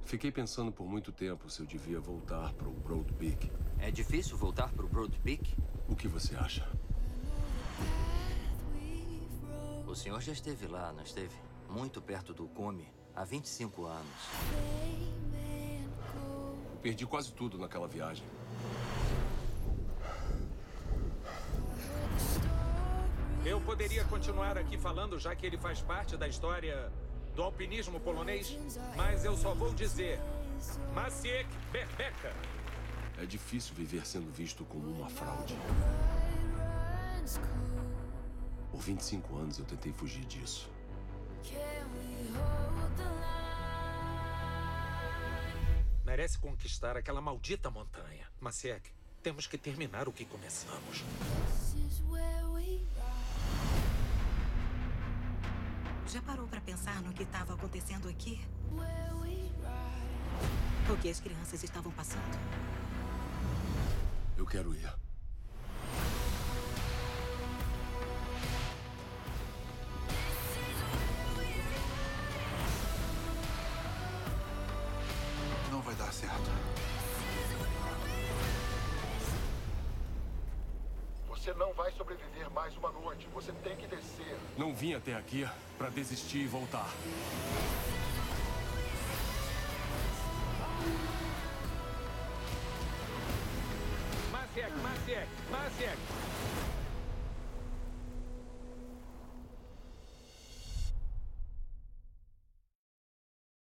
Fiquei pensando por muito tempo se eu devia voltar para o Broad Peak. É difícil voltar pro Broad Peak? O que você acha? O senhor já esteve lá, não esteve? Muito perto do cume, há 25 anos. Eu perdi quase tudo naquela viagem. Eu poderia continuar aqui falando, já que ele faz parte da história do alpinismo polonês, mas eu só vou dizer: Maciek Berbeka. É difícil viver sendo visto como uma fraude. Por 25 anos eu tentei fugir disso. Merece conquistar aquela maldita montanha. Maciek, temos que terminar o que começamos. Já parou pra pensar no que estava acontecendo aqui? O que as crianças estavam passando? Eu quero ir. Não vai dar certo. Você não vai sobreviver mais uma noite. Você tem que descer. Não vim até aqui para desistir e voltar. Maciek, Maciek, Maciek.